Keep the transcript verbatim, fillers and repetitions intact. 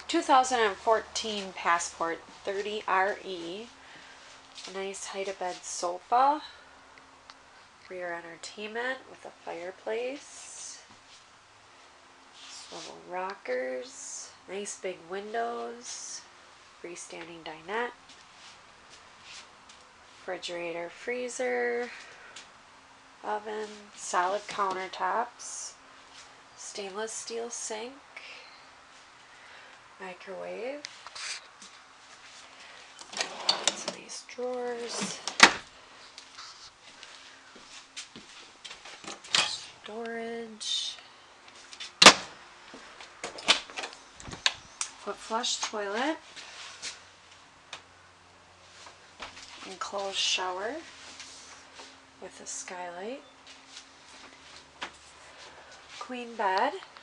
two thousand fourteen Passport thirty R E. A nice height-of-bed sofa. For your entertainment with a fireplace. Swivel rockers. Nice big windows. Freestanding dinette. Refrigerator, freezer. Oven. Solid countertops. Stainless steel sink. Microwave. Lots of these drawers. Storage. Foot flush toilet. Enclosed shower with a skylight. Queen bed.